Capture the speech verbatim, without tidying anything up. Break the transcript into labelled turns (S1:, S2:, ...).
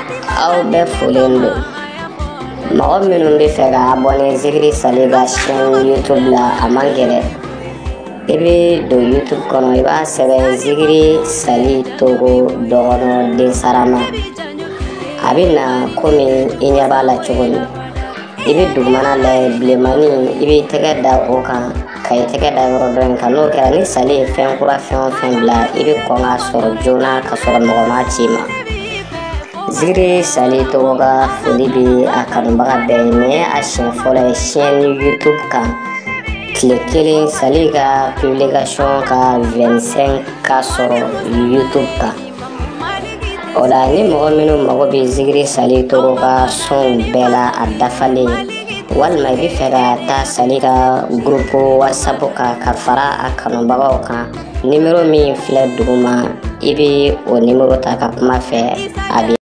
S1: aw bɛɛ folen don. Mɔgɔ minnu bɛ fɛ ka abonné Zikiri Sali ka chaîne YouTube la a man gɛlɛn. I bɛ don YouTube kɔnɔ i b'a sɛbɛn Zikiri Sali Togo dɔgɔnɔ densarama. A bɛ na komi i ɲɛ b'a la cogo min. I bɛ dugumana layɛ bilenmanin i b'i tɛgɛ da o kan ka i tɛgɛ da yɔrɔ dɔ in kan. N'o kɛra ni Sali ye fɛn kura fɛn o fɛn bila i bɛ kɔn k'a sɔrɔ joona ka sɔrɔ mɔgɔ ma ci ma. Zikiri Sali Togo ka foli bɛ a kanubaga bɛɛ ye. Nin ye a siɲɛ fɔlɔ ye chaîne YouTube kan. Tile kelen Sali ka publication ka vingt-cinq ka sɔrɔ YouTube kan. O la ni mɔgɔ minnu mago bɛ Zikiri Sali Togo ka son bɛɛ la a dafalen walima i bɛ fɛ ka taa Sali ka groupe WhatsApp kan ka fara a kanubagaw kan, numéro min filɛ duguma i bɛ o numéro ta ka kuma fɛ a bɛ